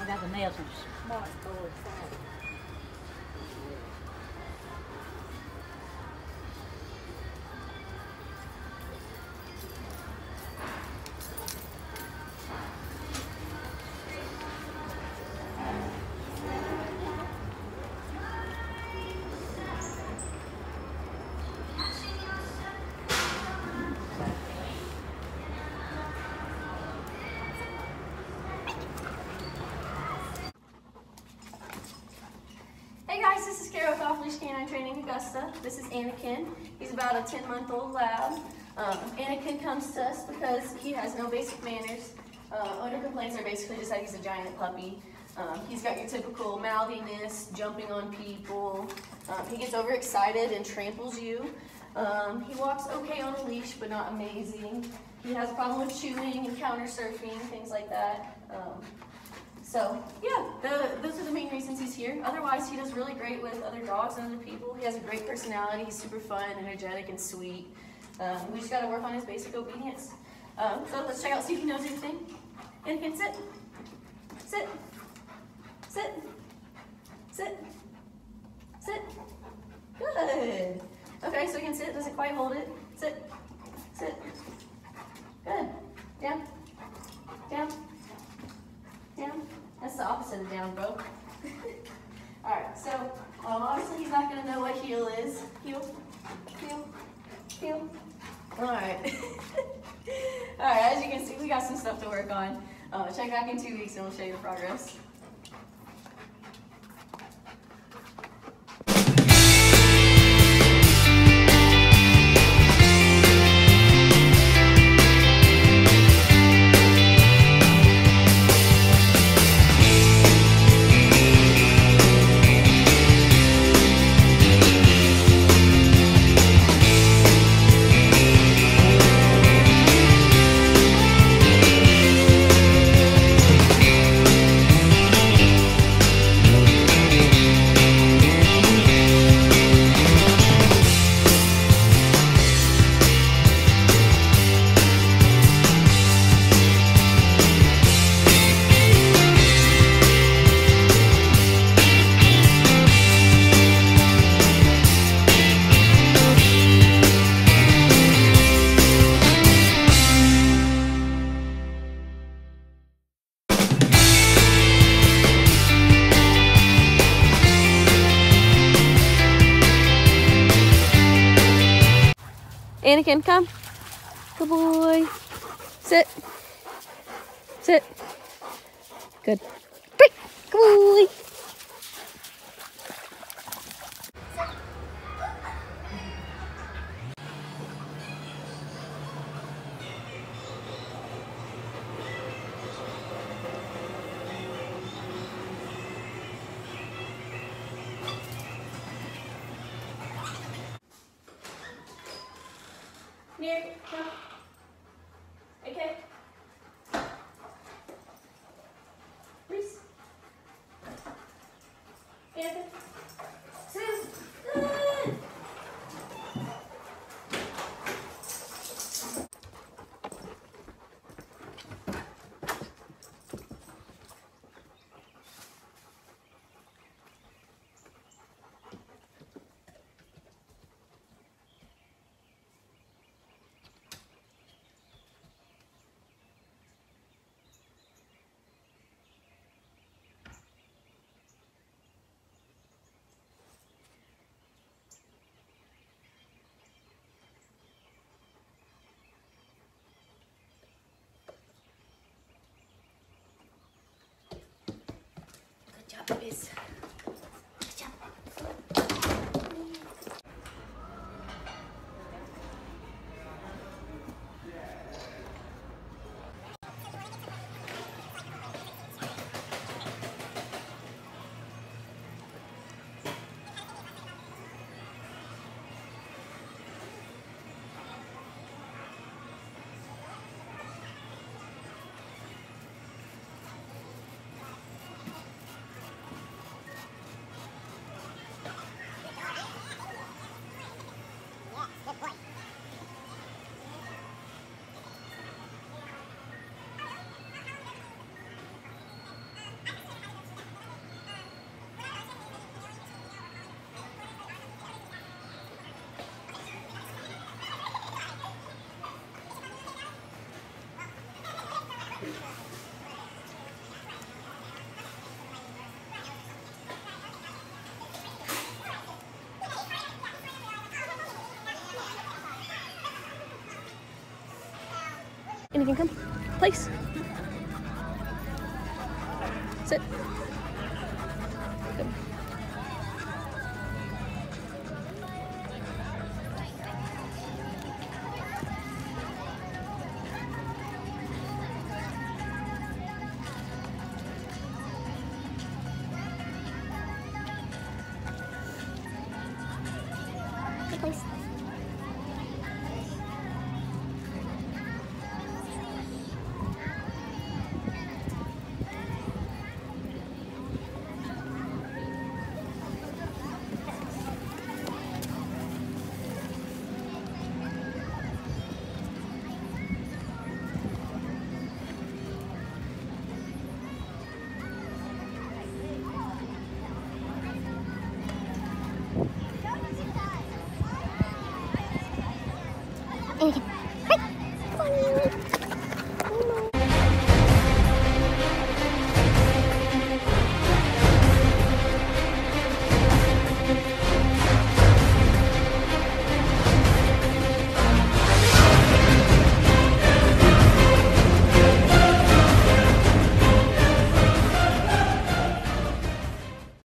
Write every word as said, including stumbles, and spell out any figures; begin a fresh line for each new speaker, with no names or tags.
got the nails and smart board.
Hey guys, this is Kara with Leash K nine Training, Augusta. This is Anakin. He's about a ten month old lab. Um, Anakin comes to us because he has no basic manners. Uh, owner complaints are basically just that he's a giant puppy. Um, he's got your typical mouthiness, jumping on people. Um, he gets overexcited and tramples you. Um, he walks okay on a leash, but not amazing. He has a problem with chewing and counter surfing, things like that. Um, So, yeah, the, those are the main reasons he's here. Otherwise, he does really great with other dogs and other people. He has a great personality. He's super fun, energetic, and sweet. Um, we just got to work on his basic obedience. Um, so let's check out, see if he knows anything. Anakin, sit. Sit. Sit. Sit. Sit. Good. Okay, so he can sit. Doesn't quite hold it. Sit. Sit. Good. Down. Down. Down. That's the opposite of down, bro. Alright, so um, obviously he's not going to know what heel is. Heel, heel, heel. Alright. Alright, as you can see, we got some stuff to work on. Uh, check back in two weeks and we'll show you the progress. Anakin, come. Good boy. Sit. Sit. Good. Break. Good boy. Near, come. Okay. Reese. Anakin. Sit. Good. Anakin, come. Place. Sit. Good. Good place. Anakin. Hi. Come on.